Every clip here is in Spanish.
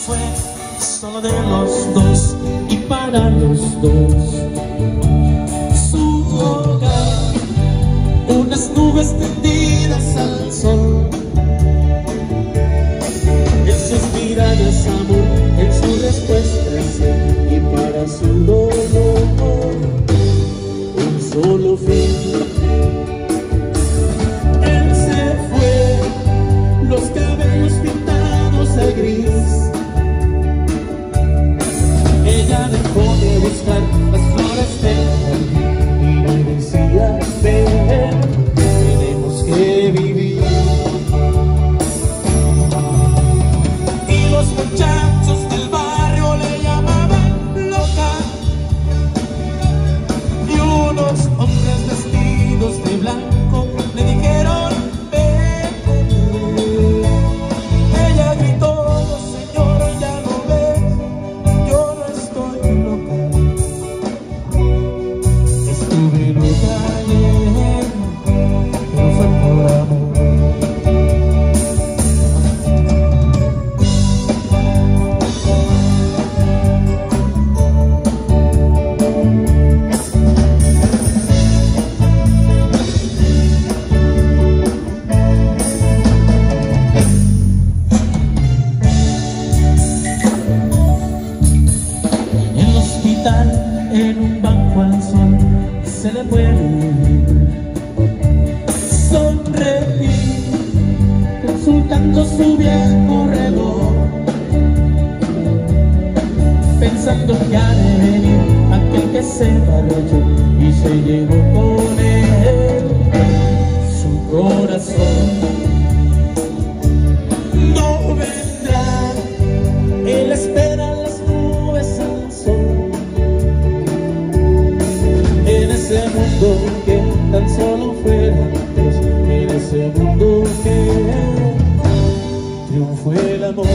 fue solo de los dos y para los dos. Su hogar, unas nubes tendidas al sol. En sus miradas amor, en su respuesta sí, y para su dolor un solo fin. Él se fue, los cabellos pintados de gris. Ella dejó de buscar las flores del jardín y le decía, ven, tenemos que vivir. Y los muchachos del barrio le llamaban loca, y unos hombres vestidos de blanco le dijeron, ven. Ella gritó, señor, ya no ves, yo no estoy loca. Estuve loca ayer, pero fue por amor. En un banco al sol se le puede sonreír, consultando su viejo reloj, pensando que ha de venir aquel que se marchó y se llevó con él su corazón. No vendrá, él espera las nubes al sol. En ese mundo que tan solo fuera Dios, en ese mundo que triunfó el amor.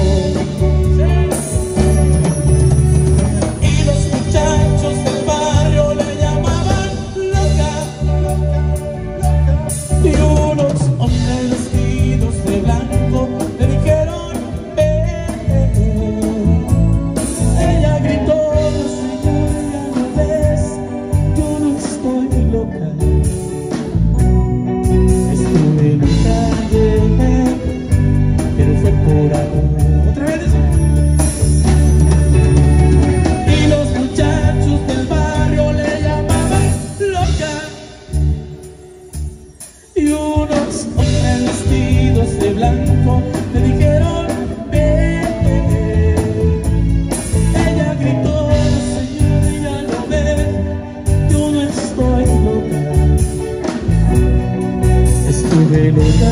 Y los muchachos del barrio le llamaban loca, y unos hombres vestidos de blanco le dijeron, ven. Ella gritó, señor, ya no ves, yo no estoy loca. Estuve loca ayer, pero fue por amor. Otra vez. Y los muchachos del barrio le llamaban loca, y unos hombres vestidos de blanco le dijeron, ven. Ella gritó, señor, ya no ves, yo no estoy loca. Estuve loca